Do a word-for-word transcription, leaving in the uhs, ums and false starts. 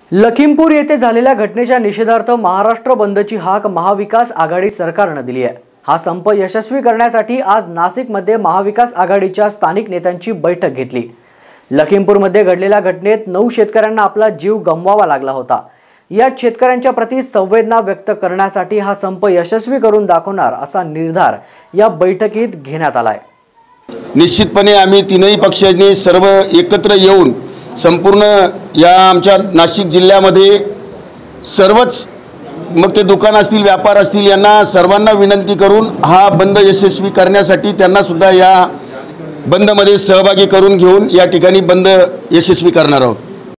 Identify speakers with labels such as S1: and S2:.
S1: लखीमपूर येथे झालेल्या घटनेच्या निषेधार्थ महाराष्ट्र बंदची हाक महाविकास आघाडी सरकारने दिली आहे। हा संप यशस्वी करण्यासाठी आज नाशिकमध्ये महाविकास आघाडीच्या स्थानिक नेत्यांची बैठक घेतली। लखीमपूरमध्ये घडलेल्या घटनेत नऊ शेतकऱ्यांना आपला जीव गमवावा लागला होता। या शेतकऱ्यांच्या प्रति संवेदना व्यक्त करण्यासाठी हा संप यशस्वी करून दाखवणार असा निर्धार या बैठकीत घेण्यात आलाय।
S2: निश्चितपणे आम्ही तीनही पक्षांनी सर्व एकत्र येऊन संपूर्ण या आमच्या नाशिक जिल्ह्यामध्ये सर्वच मग ते दुकान असतील व्यापार असतील यांना सर्वांना विनंती करून हा बंद यशस्वी करण्यासाठी त्यांना सुद्धा या बंदमध्ये सहभागी करून घेऊन या ठिकाणी बंद यशस्वी करणार आहोत।